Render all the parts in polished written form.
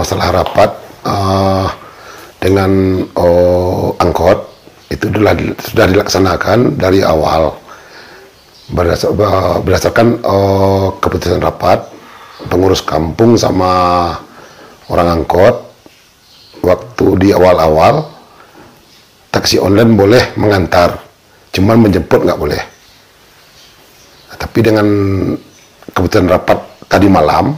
masalah rapat dengan angkot itu sudah dilaksanakan dari awal berdasarkan keputusan rapat pengurus kampung sama orang angkot. Waktu di awal-awal taksi online boleh mengantar, cuman menjemput nggak boleh. Nah, tapi dengan keputusan rapat tadi malam,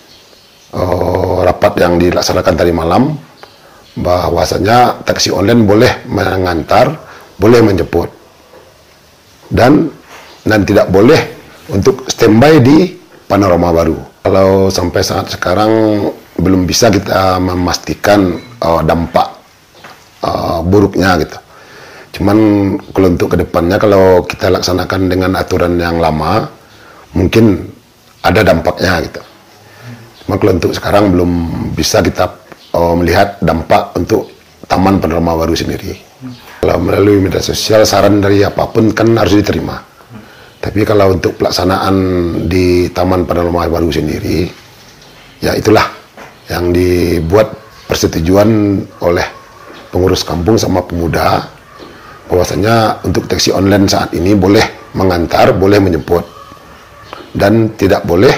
rapat yang dilaksanakan tadi malam, bahwasanya taksi online boleh mengantar, boleh menjemput, dan tidak boleh untuk standby di Panorama Baru. Kalau sampai saat sekarang belum bisa kita memastikan dampak buruknya gitu. Cuman kalau untuk kedepannya, kalau kita laksanakan dengan aturan yang lama, mungkin ada dampaknya gitu. Cuma kalau untuk sekarang belum bisa kita melihat dampak untuk Taman Panorama Baru sendiri. Kalau melalui media sosial, saran dari apapun kan harus diterima. Tapi kalau untuk pelaksanaan di Taman Panorama Baru sendiri, ya itulah yang dibuat persetujuan oleh pengurus kampung sama pemuda, bahwasanya untuk taksi online saat ini boleh mengantar, boleh menjemput, dan tidak boleh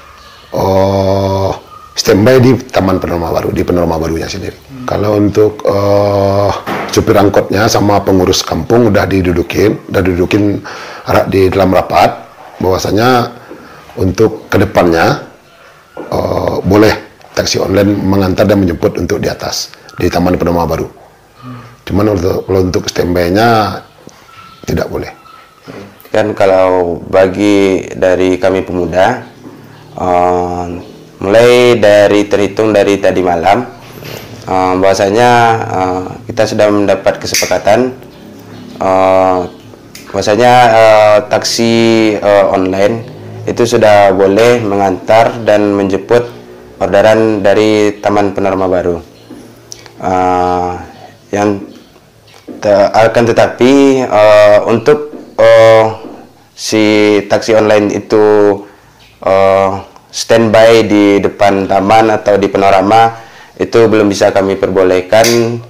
standby di Taman Panorama Baru, di Panorama Barunya sendiri. Kalau untuk supir angkotnya sama pengurus kampung udah didudukin di dalam rapat, bahwasanya untuk kedepannya boleh taksi online mengantar dan menjemput untuk di atas di Taman Panorama Baru. Cuman untuk standby-nya tidak boleh. Kan kalau bagi dari kami pemuda, mulai dari terhitung dari tadi malam, bahwasanya kita sudah mendapat kesepakatan bahwasanya taksi online itu sudah boleh mengantar dan menjemput orderan dari Taman Panorama Baru. Akan tetapi untuk si taksi online itu standby di depan taman atau di panorama, itu belum bisa kami perbolehkan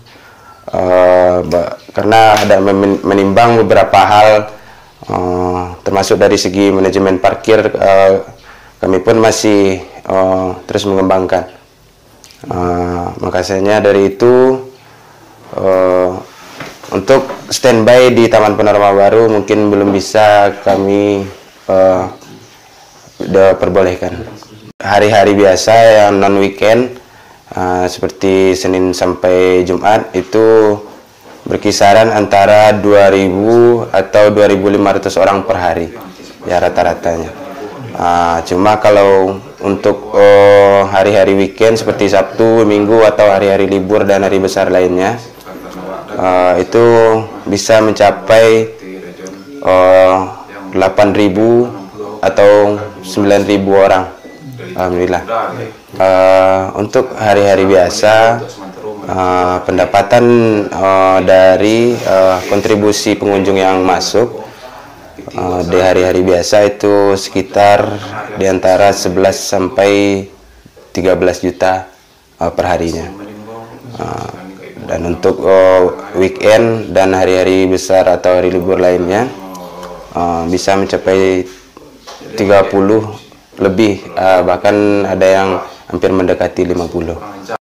karena ada menimbang beberapa hal, termasuk dari segi manajemen parkir. Kami pun masih terus mengembangkan. Makanya dari itu untuk standby di Taman Panorama Baru mungkin belum bisa kami perbolehkan. Hari-hari biasa yang non weekend, seperti Senin sampai Jumat, itu berkisaran antara 2.000 atau 2.500 orang per hari, ya rata-ratanya. Cuma kalau untuk hari-hari weekend seperti Sabtu, Minggu, atau hari-hari libur dan hari besar lainnya, itu bisa mencapai 8.000 atau 9.000 orang. Alhamdulillah. Untuk hari-hari biasa, pendapatan dari kontribusi pengunjung yang masuk di hari-hari biasa itu sekitar di antara 11 sampai 13 juta per harinya. Dan untuk weekend dan hari-hari besar atau hari libur lainnya bisa mencapai 30 lebih, bahkan ada yang hampir mendekati 50.